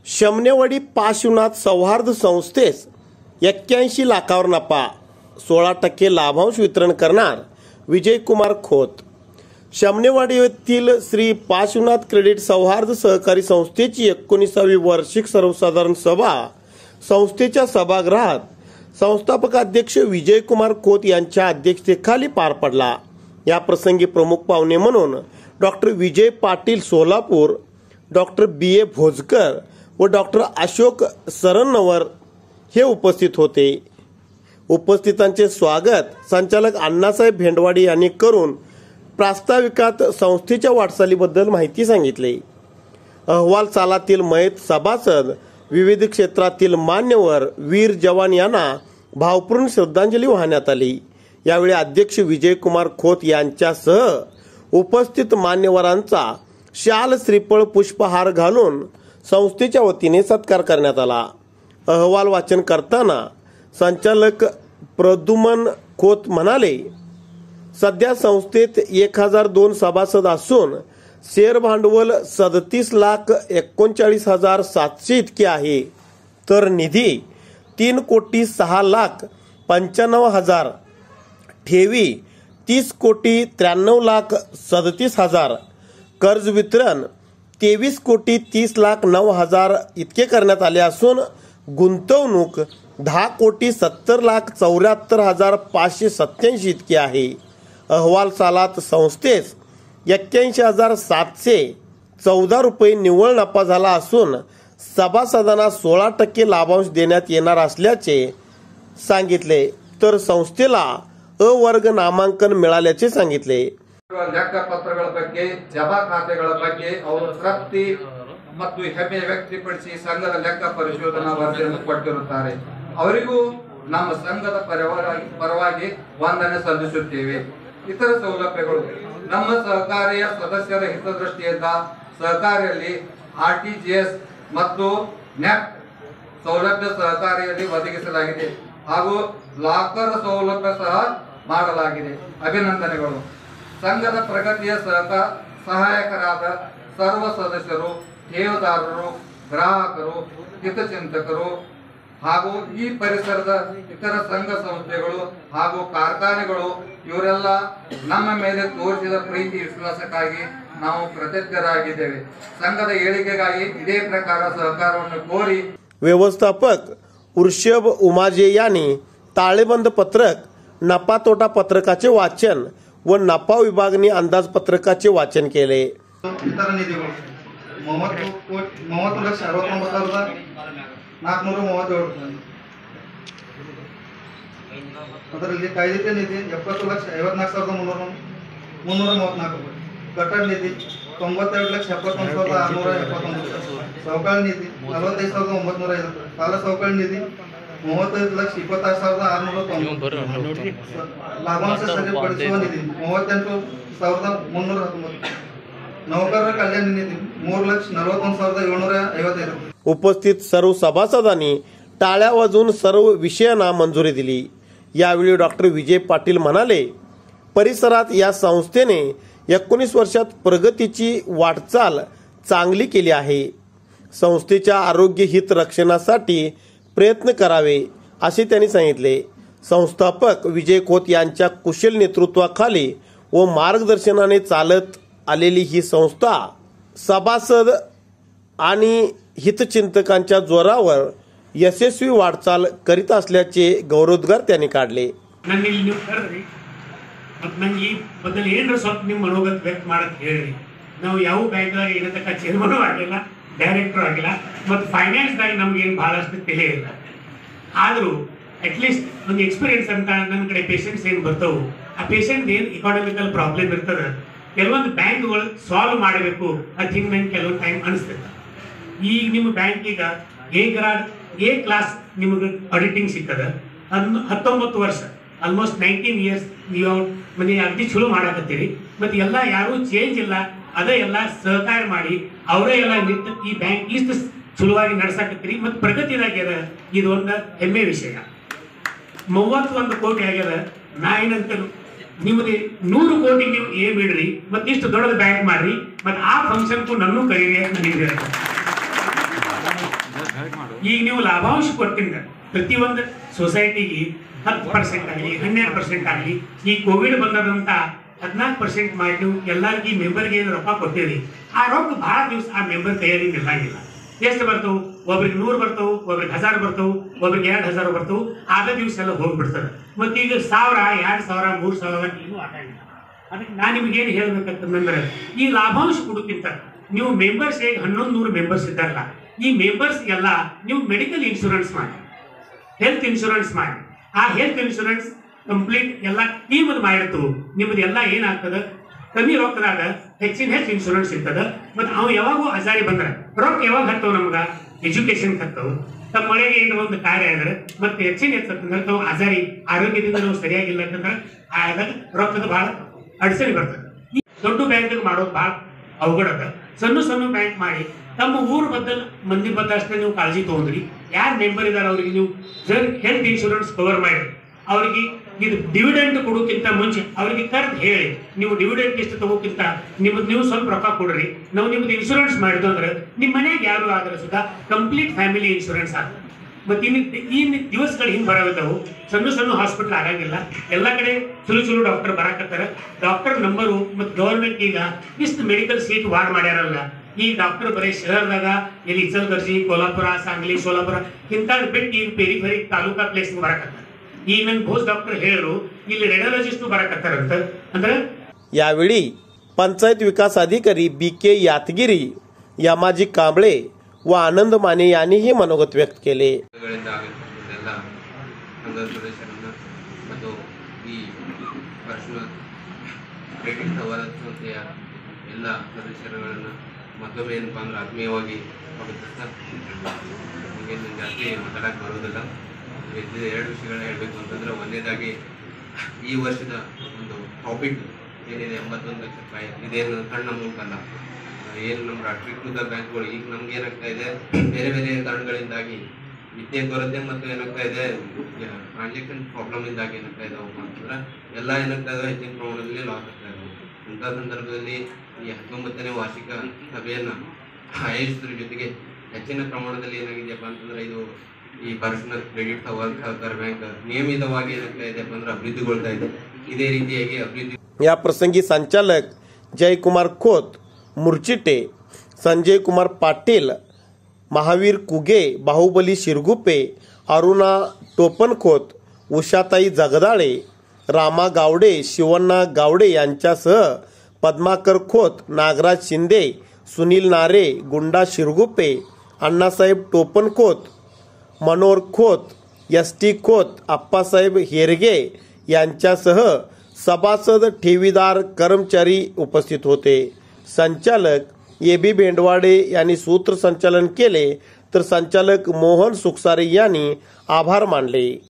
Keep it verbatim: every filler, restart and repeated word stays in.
शमनेवाडी पाशुनाथ सौहार्द संस्थेस एक्क्याऐंशी लाखावर नफा, सोळा टक्के लाभांश वितरण करणार विजयकुमार खोत। शमनेवाडी येथील श्री पाशुनाथ क्रेडिट सौहार्द सहकारी संस्थेची एकोणीसावी वार्षिक सर्वसाधारण सभा संस्थेच्या सभागृहात संस्थापक अध्यक्ष विजयकुमार खोत यांच्या अध्यक्षतेखाली पार पडला। या प्रसंगी प्रमुख पाहुणे म्हणून doctor Vijay Patil Solapur, doctor B A Bhojkar व डॉक्टर अशोक सरनवर हे उपस्थित होते। उपस्थितांचे स्वागत संचालक अण्णासाहेब भेंडवाडी यांनी करून प्रास्ताविकात संस्थेच्या वाटचालीबद्दल माहिती सांगितली। अहवाल चालातील मयत सभासद, विविध क्षेत्रातील मान्यवर, वीर जवान यांना भावपूर्ण श्रद्धांजली वाहण्यात आली। यावेळी अध्यक्ष विजयकुमार खोत यांच्यासह उपस्थित मान्यवरांचा शाल, श्रीफळ, पुष्पहार घालून संस्थेच्या वतीने सत्कार करण्यात आला। अहवाल वाचन करताना संचालक प्रद्युमन खोत म्हणाले, सध्या संस्थेत एक हजार दोन सभासद असून शेअर भांडवल सदतीस लाख एकोणचाळीस हजार सातशे इतके आहे, तर निधी तीन कोटी सहा लाख पंच्याण्णव हजार, ठेवी तीस कोटी त्र्याण्णव लाख सदतीस हजार, कर्ज वितरण तेवीस कोटी तीस लाख नऊ हजार इतके करण्यात आले असून गुंतवणूक दहा कोटी सत्तर लाख चौऱ्याहत्तर हजार पाचशे सत्याऐंशी इतकी आहे। अहवाल सालात संस्थेस एक्क्याऐंशी हजार सातशे चौदा रुपये निव्वळ नफा झाला असून सभासदांना सोळा टक्के लाभांश देण्यात येणार असल्याचे सांगितले, तर संस्थेला अ वर्ग नामांकन मिळाल्याचे सांगितले। ಲೆಕ್ಕಪತ್ರಗಳ ಬಗ್ಗೆ, ಜಮಾ ಖಾತೆಗಳ ಬಗ್ಗೆ ಅವರು ತೃಪ್ತಿ ಮತ್ತು ಹೆಮ್ಮೆ ವ್ಯಕ್ತಪಡಿಸಿ ಸಂಘದ ಲೆಕ್ಕ ಪರಿಶೋಧನಾ ವರದಿಯನ್ನು ಕೊಟ್ಟಿರುತ್ತಾರೆ। ಅವರಿಗೂ ನಮ್ಮ ಸಂಘದ ಪರವಾಗಿ ಪರವಾಗಿ ವಂದನೆ ಸಲ್ಲಿಸುತ್ತೇವೆ। ಇತರ ಸೌಲಭ್ಯಗಳು ನಮ್ಮ ಸಹಕಾರಿಯ ಸದಸ್ಯರ ಹಿತದೃಷ್ಟಿಯಿಂದ ಸಹಕಾರಿಯಲ್ಲಿ ಆರ್ಟಿಜಿಎಸ್ ಮತ್ತು ನೆಫ್ಟ್ ಸೌಲಭ್ಯ ಸಹಕಾರಿಯಲ್ಲಿ ಒದಗಿಸಲಾಗಿದೆ ಹಾಗೂ ಲಾಕರ್ ಸೌಲಭ್ಯ ಸಹ ಮಾಡಲಾಗಿದೆ। ಅಭಿನಂದನೆಗಳು। ಸಂಘದ ಪ್ರಗತಿಯ ಸಹಕಾರ ಸಹಾಯಕರಾದ ಸರ್ವ ಸದಸ್ಯರು, ಠೇವದಾರರು, ಗ್ರಾಹಕರು, ಹಿತಚಿಂತಕರು ಹಾಗೂ ಈ ಪರಿಸರದ ಇತರ ಸಂಘ ಸಂಸ್ಥೆಗಳು ಹಾಗೂ ಕಾರ್ಖಾನೆಗಳು ಇವರೆಲ್ಲ ನಮ್ಮ ಮೇಲೆ ತೋರಿಸಿದ ಪ್ರೀತಿ ವಿಶ್ವಾಸಕ್ಕಾಗಿ ನಾವು ಕೃತಜ್ಞರಾಗಿದ್ದೇವೆ। ಸಂಘದ ಏಳಿಗೆಗಾಗಿ ಇದೇ ಪ್ರಕಾರ ಸಹಕಾರವನ್ನು ಕೋರಿ व्यवस्थापक उर्षभ उमाजे यांनी ताळेबंद पत्रक, नफा तोटा पत्रकाचे वाचन व नफा विभागणी अंदाजपत्रकाचे वाचन केले। इतर निधीಗಳು ಮೂವತ್ತು ಕೋಟಿ ಮೂವತ್ತು ಲಕ್ಷ ಅರವತ್ತೊಂಬತ್ತು ಸಾವಿರದ ನಾಲ್ಕುನೂರ ಮೂವತ್ತೇಳು, ಅದರಲ್ಲಿ ಕಾಯ್ದಿಟ್ಟ ನಿಧಿ ಎಪ್ಪತ್ತು ಲಕ್ಷ ಐವತ್ನಾಲ್ಕು ಸಾವಿರದ ಮುನ್ನೂರ ಮುನ್ನೂರ ಮೂವತ್ನಾಲ್ಕು, ಕಟ್ಟಡ ನಿಧಿ ತೊಂಬತ್ತೆರಡು ಲಕ್ಷ ಎಪ್ಪತ್ತೊಂದು ಸಾವಿರದ ಆರುನೂರ ಎಪ್ಪತ್ತೊಂದು, ಸೌಕರ್ಯ ನಿಧಿ ನಲವತ್ತೈದು ಸಾವಿರದ ಒಂಬತ್ತುನೂರ ಐವತ್ತು, ಸಾಲ ಸೌಕರ್ಯ ನಿಧಿ ಮೂವತ್ತೈದು ಲಕ್ಷ ಇಪ್ಪತ್ತಾರು ಸಾವಿರದ ಆರುನೂರ ತೊಂಬತ್ತು, लाभांश सರಿಪಡಿಸುವ ನಿಧಿ ಮೂವತ್ತೆಂಟು ಸಾವಿರದ ಮುನ್ನೂರ ಹತ್ತೊಂಬತ್ತು, नौकर कल्याण निधी ಮೂರು ಲಕ್ಷ ನಲವತ್ತೊಂದು ಸಾವಿರದ ಏಳುನೂರ ಐವತ್ತೈದು। उपस्थित सर्व सभासदांनी टाळ्या वाजवून सर्व विषयांना मंजुरी दिली। यावेळी डॉक्टर विजय पाटील म्हणाले, परिसरात या संस्थेने एकोणीस वर्षात प्रगतीची वाटचाल चांगली केली आहे। संस्थेच्या आरोग्य हित रक्षणासाठी प्रयत्न करावे असे त्यांनी सांगितले। संस्थापक विजय खोत यांच्या कुशल नेतृत्वाखाली व मार्गदर्शनाने चालत आलेली ही संस्था सभासद आणि हितचिंतकांच्या जोरावर यशस्वी वाटचाल करीत असल्याचे गौरवोद्गार त्यांनी काढले। ನನ್ನ ಇಲ್ಲಿ ನೀವು ಕರೆದ್ರಿ ಮತ್ತು ನನಗೆ ಈ ಬದಲು ಏನರ ಸ್ವಲ್ಪ ನಿಮ್ಮ ಮನೋಗತ ವ್ಯಕ್ತ ಮಾಡಕ್ಕೆ ಹೇಳ್ರಿ। ನಾವು ಯಾವ ಬ್ಯಾಂಕ್ದಾಗ ಇರತಕ್ಕ ಚೇರ್ಮನ್ ಆಗಿಲ್ಲ, ಡೈರೆಕ್ಟರ್ ಆಗಿಲ್ಲ ಮತ್ತು ಫೈನಾನ್ಸ್ದಾಗ ನಮಗೇನು ಭಾಳಷ್ಟು ತಿಳಿಯಿಲ್ಲ, ಆದರೂ ಅಟ್ಲೀಸ್ಟ್ ಒಂದು ಎಕ್ಸ್ಪೀರಿಯನ್ಸ್ ಅಂತ ನನ್ನ ಕಡೆ ಪೇಷಂಟ್ಸ್ ಏನು ಬರ್ತಾವೆ, ಆ ಪೇಷಂಟ್ ಏನು ಇಕಾನಮಿಕಲ್ ಪ್ರಾಬ್ಲಮ್ ಇರ್ತದೆ, ಕೆಲವೊಂದು ಬ್ಯಾಂಕ್ಗಳು ಸಾಲ್ವ್ ಮಾಡಬೇಕು ಅದು ಹಿಂಗೆ ನಂಗೆ ಕೆಲವೊಂದು ಟೈಮ್ ಅನಿಸ್ತದೆ। ಈಗ ನಿಮ್ಮ ಬ್ಯಾಂಕೀಗ ಎ ಗ್ರಾಡ್ ಎ ಕ್ಲಾಸ್ ನಿಮಗೆ ಆಡಿಟಿಂಗ್ ಸಿಗ್ತದೆ, ಹನ್ ಹತ್ತೊಂಬತ್ತು ವರ್ಷ ಆಲ್ಮೋಸ್ಟ್ ನೈನ್ಟೀನ್ ಇಯರ್ಸ್ ನೀವು ಮನೆ ಅಗದಿ ಚಲೋ ಮಾಡಾಕತ್ತೀರಿ ಮತ್ತು ಎಲ್ಲ ಯಾರೂ ಚೇಂಜ್ ಇಲ್ಲ, ಅದೇ ಎಲ್ಲ ಸಹಕಾರ ಮಾಡಿ ಅವರೇ ಎಲ್ಲ ನಿಂತು ಈ ಬ್ಯಾಂಕ್ ಇಷ್ಟು ಚಲೋವಾಗಿ ನಡೆಸಾಕತ್ತೀರಿ ಮತ್ತು ಪ್ರಗತಿದಾಗ್ಯದ। ಇದು ಒಂದು ಹೆಮ್ಮೆ ವಿಷಯ। ಮೂವತ್ತೊಂದು ಕೋಟಿ ಆಗ್ಯದ, ನಾ ಏನಂತ ನಿಮ್ಮದು ನೂರು ಕೋಟಿ ನೀವು ಏ ಬಿಡ್ರಿ ಮತ್ತು ಇಷ್ಟು ದೊಡ್ಡದು ಬ್ಯಾಂಕ್ ಮಾಡ್ರಿ ಮತ್ತು ಆ ಫಂಕ್ಷನ್ಗೂ ನನ್ನೂ ಕರೀರಿ ಅಂತ ನನಗೆ ಈಗ ನೀವು ಲಾಭಾಂಶ ಕೊಟ್ಟಿಂದ ಪ್ರತಿಯೊಂದು ಸೊಸೈಟಿಗೆ ಹತ್ತು ಪರ್ಸೆಂಟ್ ಆಗಲಿ ಹನ್ನೆರಡು ಪರ್ಸೆಂಟ್ ಆಗಲಿ ಈ ಕೋವಿಡ್ ಬಂದದಂತ ಹದಿನಾಲ್ಕು ಪರ್ಸೆಂಟ್ ಮಾಡಿ ನೀವು ಎಲ್ಲರಿಗೂ ಮೆಂಬರ್ಗೆ ಏನು ರೊಕ್ಕ ಕೊಟ್ಟಿರಿ ಆ ರೊಕ್ಕ ಬಹಳ ದಿವಸ ಆ ಮೆಂಬರ್ ಕೈಯಲ್ಲಿ ನಿಲ್ಲಂಗಿಲ್ಲ. ಎಷ್ಟು ಬರ್ತವು? ಒಬ್ರಿಗೆ ನೂರು ಬರ್ತವು, ಒಬ್ರಿಗೆ ಹಜಾರ್ ಬರ್ತವು, ಒಬ್ರಿಗೆ ಎರಡು ಹಜಾರ್ ಬರ್ತವು. ಆದ ದಿವಸ ಎಲ್ಲ ಹೋಗ್ಬಿಡ್ತದೆ. ಮತ್ತೆ ಈಗ ಸಾವಿರ, ಎರಡು ಸಾವಿರ, ಮೂರು ಸಾವಿರ ಇನ್ನೂ ಆಗಂಗಿಲ್ಲ. ಅದಕ್ಕೆ ನಾನು ನಿಮ್ಗೇನು ಹೇಳ್ಬೇಕಂತಂದ್ರೆ ಈ ಲಾಭಾಂಶ ಕೊಡೋಕ್ಕಿಂತ ನೀವು ಮೆಂಬರ್ಸ್ ಹೇಗೆ ಹನ್ನೊಂದು ನೂರು ಮೆಂಬರ್ಸ್ ಇದ್ದಾರಲ್ಲ, ಈ ಮೆಂಬರ್ಸ್ಗೆಲ್ಲ ನೀವು ಮೆಡಿಕಲ್ ಇನ್ಶೂರೆನ್ಸ್ ಮಾಡಿ, ಹೆಲ್ತ್ ಇನ್ಶೂರೆನ್ಸ್ ಮಾಡಿ. ಆ ಹೆಲ್ತ್ ಇನ್ಶೂರೆನ್ಸ್ ಕಂಪ್ಲೀಟ್ ಎಲ್ಲ ಟೀಮದು ಮಾಡಿರ್ತು. ನಿಮ್ದು ಎಲ್ಲ ಏನಾಗ್ತದೆ, ಕಮ್ಮಿ ರೊಕ್ಕದಾಗ ಹೆಚ್ಚಿನ ಹೆಚ್ಚು ಇನ್ಶೂರೆನ್ಸ್ ಇರ್ತದ. ಮತ್ತು ಅವು ಯಾವಾಗೂ ಹಜಾರಿ ಬಂದ್ರೆ ರೊಕ್ಕ ಯಾವಾಗ ಹತ್ತವು ನಮ್ಗೆ ಎಜುಕೇಶನ್ ಹತ್ತವು. ತಮ್ಮ ಮಳೆಗೆ ಏನೋ ಒಂದು ಕಾರ್ಯ ಆದರೆ ಮತ್ತೆ ಹೆಚ್ಚಿನ ಹೆಚ್ಚಂದ್ರೆ ತಾವು ಹಜಾರಿ ಆರೋಗ್ಯದಿಂದ ನಾವು ಸರಿಯಾಗಿಲ್ಲ ಅಂತಂದ್ರೆ ಆದಾಗ ರೊಕ್ಕದ ಭಾಳ ಅಡಚಣೆ ಬರ್ತದೆ. ಈ ದೊಡ್ಡ ಬ್ಯಾಂಕ್ ಮಾಡೋದು ಭಾಳ ಅವಘಡ ಅದ. ಸಣ್ಣ ಸಣ್ಣ ಬ್ಯಾಂಕ್ ಮಾಡಿ ತಮ್ಮ ಊರು ಬದ್ದಲ್ ಮಂದಿ ಬದ್ದಷ್ಟೇ ನೀವು ಕಾಳಜಿ ತಗೊಂಡ್ರಿ. ಯಾರು ಮೆಂಬರ್ ಇದ್ದಾರೆ ಅವ್ರಿಗೆ ನೀವು ಹೆಲ್ತ್ ಇನ್ಶೂರೆನ್ಸ್ ಕವರ್ ಮಾಡಿ ಅವ್ರಿಗೆ ಇದು ಡಿವಿಡೆಂಟ್ ಕೊಡೋಕ್ಕಿಂತ ಮುಂಚೆ ಅವ್ರಿಗೆ ಕರೆದು ಹೇಳಿ, ನೀವು ಡಿವಿಡೆಂಟ್ ಎಷ್ಟು ತಗೋಕ್ಕಿಂತ ನಿಮ್ಮದು ನೀವು ಸ್ವಲ್ಪ ರೊಕ್ಕ ಕೊಡ್ರಿ, ನಾವು ನಿಮ್ದು ಇನ್ಶೂರೆನ್ಸ್ ಮಾಡಿದ್ವು ಅಂದ್ರೆ ನಿಮ್ಮ ಮನೆಗೆ ಯಾರು ಆದ್ರೆ ಸುಧಾ ಕಂಪ್ಲೀಟ್ ಫ್ಯಾಮಿಲಿ ಇನ್ಶೂರೆನ್ಸ್ ಆಗ್ತದೆ. ಮತ್ತೆ ಇನ್ನು ಈ ದಿವಸಗಳು ಹಿಂಗೆ ಬರೋದವು. ಸಣ್ಣ ಸಣ್ಣ ಹಾಸ್ಪಿಟಲ್ ಆಗಂಗಿಲ್ಲ, ಎಲ್ಲ ಕಡೆ ಚಲೋ ಚಲೋ ಡಾಕ್ಟರ್ ಬರಾಕತ್ತಾರೆ. ಡಾಕ್ಟರ್ ನಂಬರು ಮತ್ತು ಗೌರ್ಮೆಂಟ್ ಈಗ ಇಷ್ಟು ಮೆಡಿಕಲ್ ಸೀಟ್ ವಾರ್ಡ್ ಮಾಡ್ಯಾರಲ್ಲ, ಈ ಡಾಕ್ಟರ್ ಬರೀ ಶಹರದಾಗ ಇಲ್ಲಿ ಇಚಲಕರ್ಜಿ, ಕೋಲ್ಹಾಪುರ, सांगली, ಸೋಲಾಪುರ ಇಂಥದ್ದು ಬಿಟ್ಟು ಈಗ ಪೆರಿ ಪೆರಿ ತಾಲೂಕಾ ಪ್ಲೇಸ್ಗೆ ಬರಾಕತ್ತಾರೆ. ಈಗ ನಂಗೆ ಭೋಸ್ ಡಾಕ್ಟರ್ ಹೇಳಿದ್ರು ಇಲ್ಲಿ ರೇಡಿಯಾಲಜಿಸ್ಟ್ ಬರಾಕತ್ತಾರಂತ. ಅಂದ್ರೆ यावेळी पंचायत विकास अधिकारी बी के यातगिरी, यमाजी कांबळे व आनंद माने यांनीही मनोगत व्यक्त केले. ಎಲ್ಲ ಸದಸ್ಯರುಗಳನ್ನ ಮತ್ತೊಮ್ಮೆ ಏನಪ್ಪ ಅಂದ್ರೆ ಆತ್ಮೀಯವಾಗಿ ಆಗುತ್ತೆ. ನಿಮಗೇನು ಜಾಸ್ತಿ ಮಾತಾಡಕ್ಕೆ ಬರೋದಿಲ್ಲ. ಎರಡು ವಿಷಯಗಳನ್ನ ಹೇಳಬೇಕು ಅಂತಂದ್ರೆ, ಒಂದನೇದಾಗಿ ಈ ವರ್ಷದ ಒಂದು ಪ್ರಾಫಿಟ್ ಏನಿದೆ ಎಂಬತ್ತೊಂದು ಲಕ್ಷ ರೂಪಾಯಿ, ಇದೇನು ಸಣ್ಣ ಅಮೌಂಟ್ ಅಲ್ಲ. ಏನು ನಮ್ಮ ರಾಷ್ಟ್ರೀಕೃತ ಬ್ಯಾಂಕ್ಗಳು ಈಗ ನಮ್ಗೆ ಏನಾಗ್ತಾ ಇದೆ, ಬೇರೆ ಬೇರೆ ಕಾರಣಗಳಿಂದಾಗಿ ವಿದ್ಯೆ ಕೊರತೆ ಮತ್ತು ಏನಾಗ್ತಾ ಇದೆ ಟ್ರಾನ್ಸಾಕ್ಷನ್ ಪ್ರಾಬ್ಲಮ್ ಇಂದಾಗಿ ಏನಾಗ್ತಾ ಇದಾವೆ ಅಂತಂದ್ರೆ ಎಲ್ಲ ಏನಾಗ್ತಾ ಇದಾವೆ ಹೆಚ್ಚಿನ ಪ್ರಮಾಣದಲ್ಲಿ ಲಾಸ್ ಆಗ್ತಾ ಇದಾವೆ. ಇಂಥ ಸಂದರ್ಭದಲ್ಲಿ ಈ ಹತ್ತೊಂಬತ್ತನೇ ವಾರ್ಷಿಕ ಸಭೆಯನ್ನು ಆಯೋಜಿಸಿದ್ರ ಜೊತೆಗೆ ಹೆಚ್ಚಿನ ಪ್ರಮಾಣದಲ್ಲಿ ಏನಾಗಿದೆಯಪ್ಪ ಅಂತಂದ್ರೆ ಇದು ಈ ಪರ್ಸನಲ್ ಕ್ರೆಡಿಟ್ ಸಹಕಾರ ಬ್ಯಾಂಕ್ ನಿಯಮಿತವಾಗಿ ಏನಾಗ್ತಾ ಇದೆಯಪ್ಪ ಅಂದ್ರೆ ಅಭಿವೃದ್ಧಿಗೊಳ್ತಾ ಇದೆ. ಇದೇ ರೀತಿಯಾಗಿ ಅಭಿವೃದ್ಧಿ. या प्रसंगी संचालक जयकुमार खोत, मुर्चिटे, संजय कुमार पाटील, महावीर कुगे, बाहुबली शिरगुप्पे, अरुणा टोपनखोत, उषाताई जगदाळे, रामा गावडे, शिवण्णा गावडे यांच्यासह पद्माकर खोत, नागराज शिंदे, सुनील नारे, गुंडा शिरगुप्पे, अण्णासाहेब टोपनखोत, मनोहर खोत, एस टी खोत, अप्पासाहेब हेरगे यांच्यासह सभासद, ठेवीदार, कर्मचारी उपस्थित होते. संचालक ए बी भेंडवाडे यांनी सूत्रसंचालन केले तर संचालक मोहन सुखसारे यांनी आभार मानले.